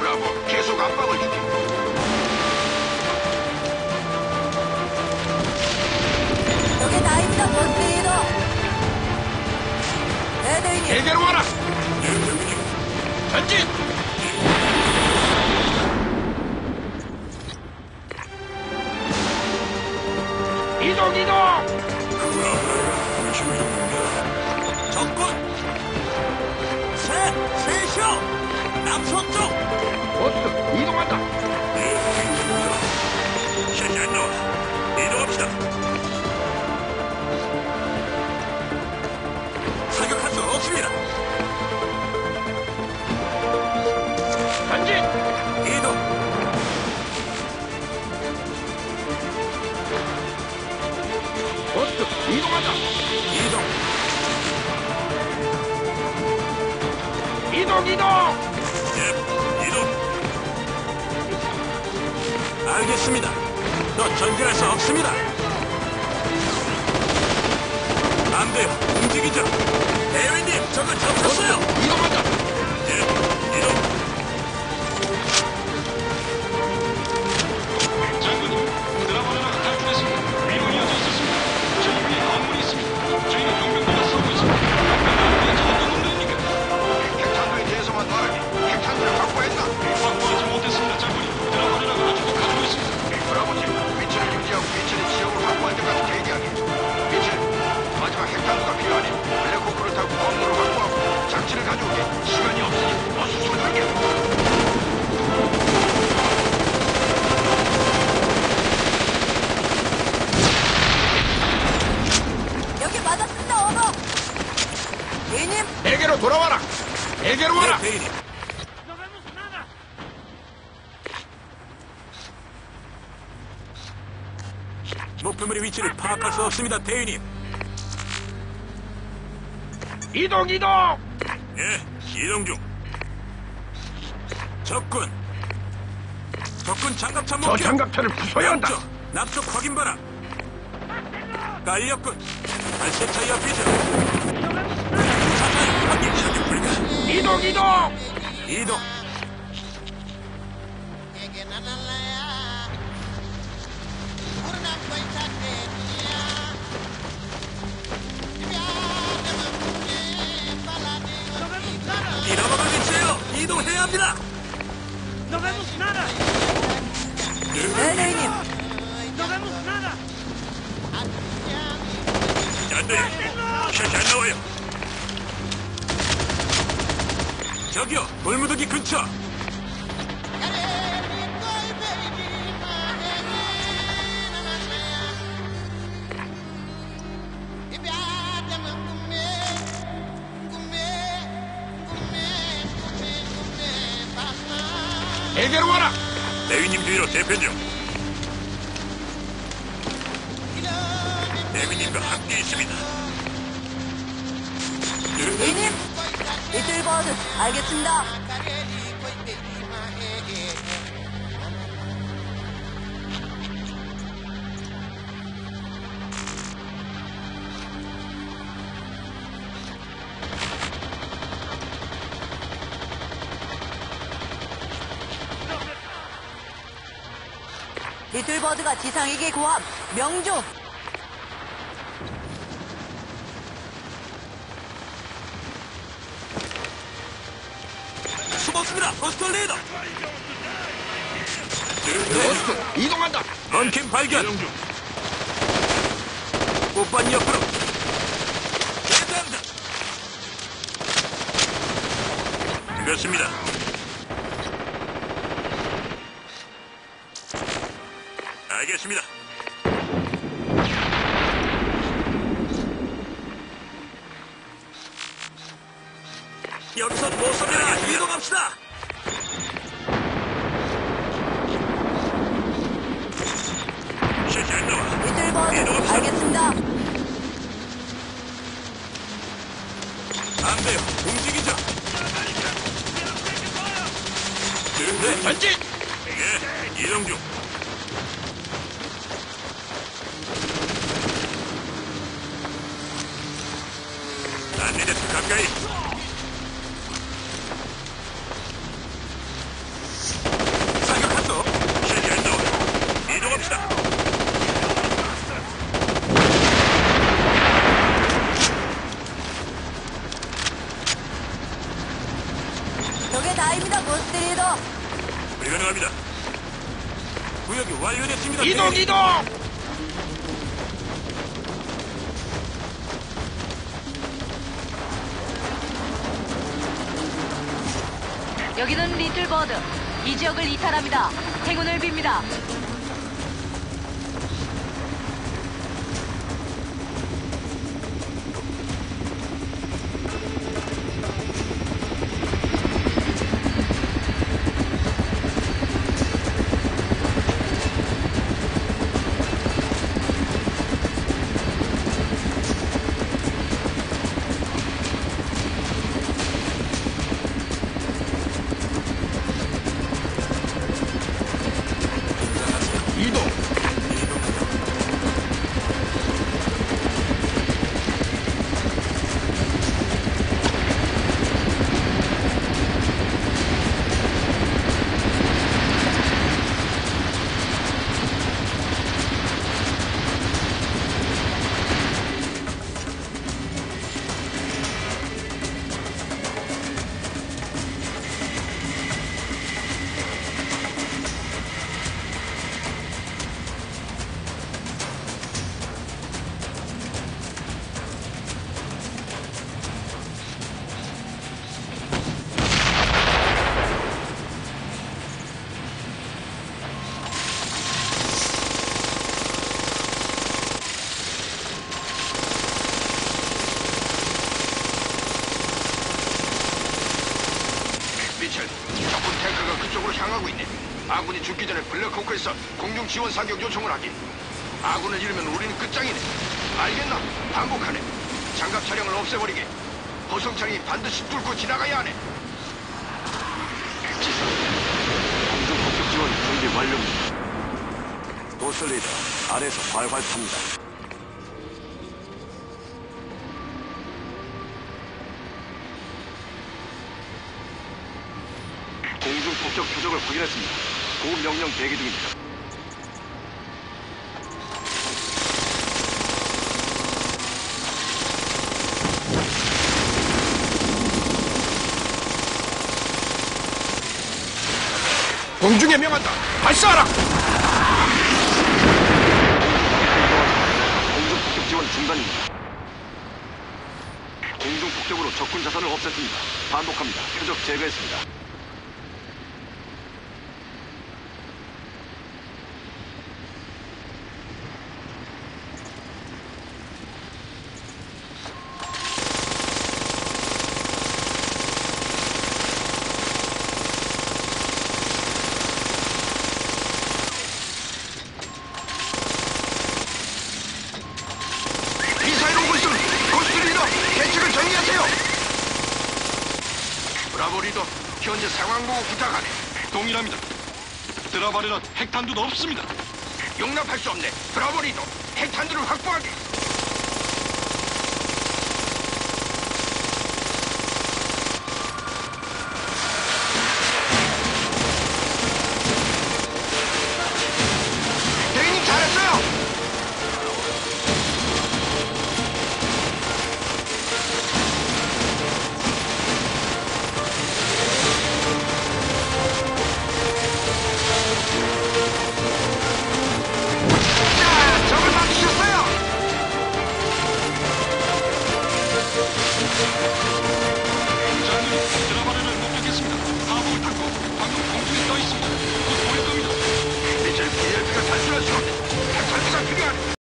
브라보, 계속 압박을 주지. 저게 다입니다, 버스리더. 대대인님. 대게로 와라. 전진. 이동. 적군! 셋이요! 남서쪽! 보스, 이동한다. 샤샤 나와. 이동합시다. 사격할 수 없습니다. 전진. 이동. 보스, 이동한다. 이동. 예, 이동. 알겠습니다. 너 전진할 수 없습니다. 안 돼요. 움직이죠. 대위님, 적을 잡혔어요. 이동한다. 예, 이동. 장군님, 드라마라가 탈출했습니다. 위로 이어져 있었습니다. 저희 위에 건물이 있습니다. 저희는 용병들과 싸우고 있습니다. 어떻게 저것도 됩니까? 핵탄두에 대해서만 말하니 핵탄두를 확보했나? 확보하지 못했습니다, 장군님. 드라마라가 아직도 가지고 있습니다. 브라보지, 위치를 유지하고 미첼의 지역을 확보할 때까지 대기하기. 미첼, 마지막 핵탄두가 필요하니 블랙호크를 타고 건물을 확보하고 장치를 가져오게. 시간이 없으니 어서 서둘게. 여기 맞았습니다, 어머. 대인님. 대게로 돌아와라. 대게로 와라. 네, 대위님. 목표물의 위치를 파악할 수 없습니다, 대위님. 이동. 예, 이동 중. 적군 장갑차 저 목표. 장갑차를 부숴야 한다. 남쪽 확인 바람. 깔렸군. 발세차 옆이죠. 차차의 확인 시작 불가. 이동. 이동. 잃어먹을 위치에요. 이동해야 합니다. 대대인님. 안 돼. 샷안 나와요. 저기요, 돌무더기 근처. 대게로 와라. 대위님 뒤로 대편 중. 대위님과 함께 있습니다. 대인님. 리틀버드. 알겠습니다. 리틀버드가 지상에게 고함. 명중. 숨었습니다. 버스터 레이더. 보스, 이동한다. 언캠 발견. 꽃반 옆으로. 대단다. 그렇습니다. 알겠습니다. 여기서 못 서면 이동합시다. 샷안 나와. 리틀버드. 알겠습니다. 안 돼요. 움직이자. 네, 전진. 예, 이동 중. 안내대표 가까이. 바랍니다. 구역이 완료됐습니다. 이동 대기. 이동. 여기는 리틀버드. 이 지역을 이탈합니다. 행운을 빕니다. 이동. 미첼, 적군 탱크가 그쪽으로 향하고 있네. 아군이 죽기 전에 블랙호크에서 공중 지원 사격 요청을 하긴. 아군을 잃으면 우리는 끝장이네. 알겠나? 반복하네. 장갑 차량을 없애버리게. 호송 차량이 반드시 뚫고 지나가야 하네. 지사, 공중 공격 지원 준비 완료입니다. 도슬리더 아래에서 활활 탑니다. 공중 폭격 표적을 확인했습니다. 고급 명령 대기 중입니다. 공중에 명한다. 발사하라. 공중 폭격 지원 중단입니다. 공중 폭격으로 적군 자산을 없앴습니다. 반복합니다. 표적 제거했습니다. 미사일 오고 있음. 고스트 리더, 대책을 정리하세요. 브라보 리더, 현재 상황 보고 부탁하네. 동일합니다. 드라바리라 핵탄두도 없습니다. 용납할 수 없네. 브라보 리더, 핵탄두를 확보하게.